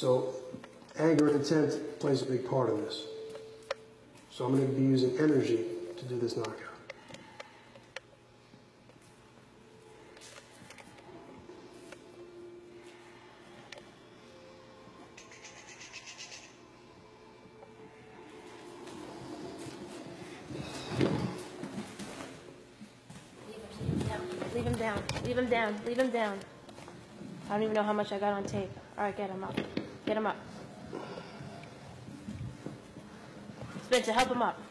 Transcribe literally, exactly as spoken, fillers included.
So anger and intent plays a big part of this. So I'm going to be using energy to do this knockout. Leave him down. Leave him down. Leave him down. I don't even know how much I got on tape. All right, get him up. Get him up. Spencer, help him up.